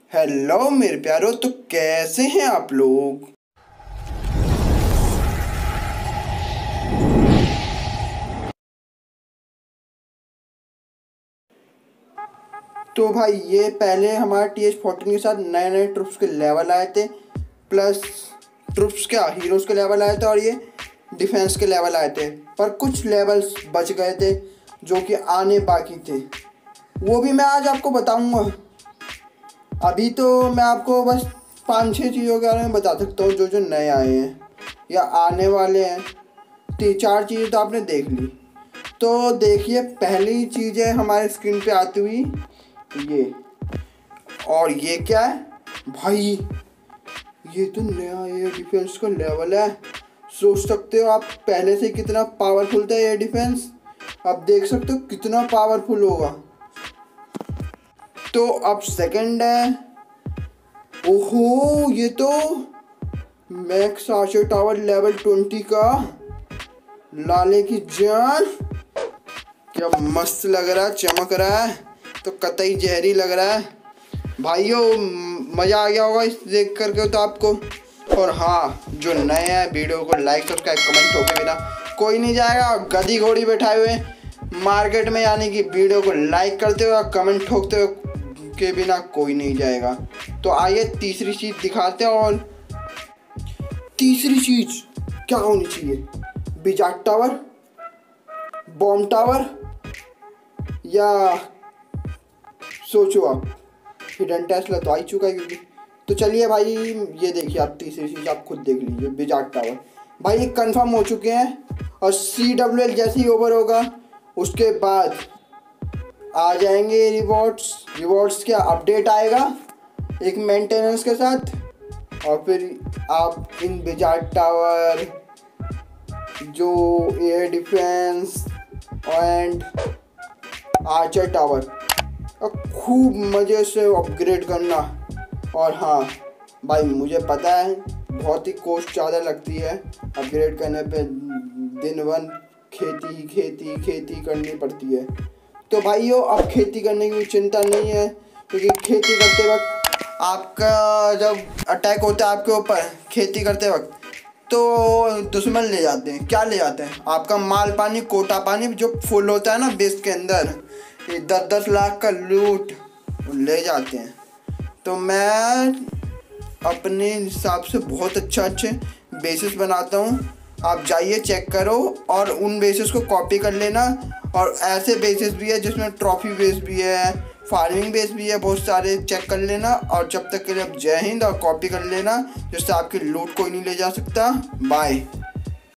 Hello मेरे प्यारो, तो कैसे हैं आप लोग। तो भाई ये पहले हमारे TH14 के साथ नए नए ट्रुप्स के लेवल आए थे, प्लस ट्रुप्स क्या हीरोज़ के लेवल आए थे और ये डिफेंस के लेवल आए थे। पर कुछ लेवल्स बच गए थे जो कि आने बाकी थे, वो भी मैं आज आपको बताऊंगा। अभी तो मैं आपको बस 5-6 चीज़ों के बारे में बता सकता हूँ जो जो नए आए हैं या आने वाले हैं। 3-4 चीज़ें तो आपने देख ली। तो देखिए, पहली चीज़ है हमारे स्क्रीन पे आती हुई ये। और ये क्या है भाई, ये तो नया एयर डिफेंस का लेवल है। सोच सकते हो आप पहले से कितना पावरफुल था एयर डिफेंस, अब देख सकते हो कितना पावरफुल होगा। तो अब सेकंड है, ओहो ये तो मैक्स आर्चर टावर लेवल 20 का लाले की जान, क्या मस्त लग रहा है, चमक रहा है तो कतई जहरी लग रहा है भाइयों। मज़ा आ गया होगा इस देख करके तो आपको। और हाँ, जो नए हैं वीडियो को लाइक सब्सक्राइब कमेंट ठोके बिना कोई नहीं जाएगा। गधी घोड़ी बैठाए हुए मार्केट में, यानी कि वीडियो को लाइक करते हुए और कमेंट ठोकते हुए के बिना कोई नहीं जाएगा। तो आइए तीसरी चीज़ दिखाते हैं। और तीसरी चीज़ क्या होनी चाहिए, विजार्ड टावर, बॉम्ब टावर, या सोचो आप हिडन टेस्ला तो आ ही चुका है क्योंकि। तो चलिए भाई, ये देखिए आप तीसरी चीज़ आप खुद देख लीजिए, विजार्ड टावर भाई ये कंफर्म हो चुके हैं। और CWL जैसे ही ओवर होगा उसके बाद आ जाएंगे रिवॉर्ड्स क्या अपडेट आएगा एक मेंटेनेंस के साथ। और फिर आप इन विजार्ड टावर, जो air defence and archer tower और खूब मज़े से अपग्रेड करना। और हाँ भाई, मुझे पता है बहुत ही कॉस्ट ज़्यादा लगती है अपग्रेड करने पे, दिन भर खेती करनी पड़ती है। तो भाइयों अब खेती करने की चिंता नहीं है, क्योंकि खेती करते वक्त आपका जब अटैक होता है आपके ऊपर खेती करते वक्त, तो दुश्मन ले जाते हैं। क्या ले जाते हैं, आपका माल पानी, कोटा पानी जो फुल होता है ना बेस के अंदर, ये 10-10 लाख का लूट ले जाते हैं। तो मैं अपने हिसाब से बहुत अच्छे बेसिस बनाता हूँ, आप जाइए चेक करो और उन बेसिस को कॉपी कर लेना। और ऐसे बेसिस भी है जिसमें ट्रॉफी बेस भी है, फार्मिंग बेस भी है, बहुत सारे चेक कर लेना। और जब तक के लिए आप जय हिंद और कॉपी कर लेना, जिससे आपकी लूट कोई नहीं ले जा सकता। बाय।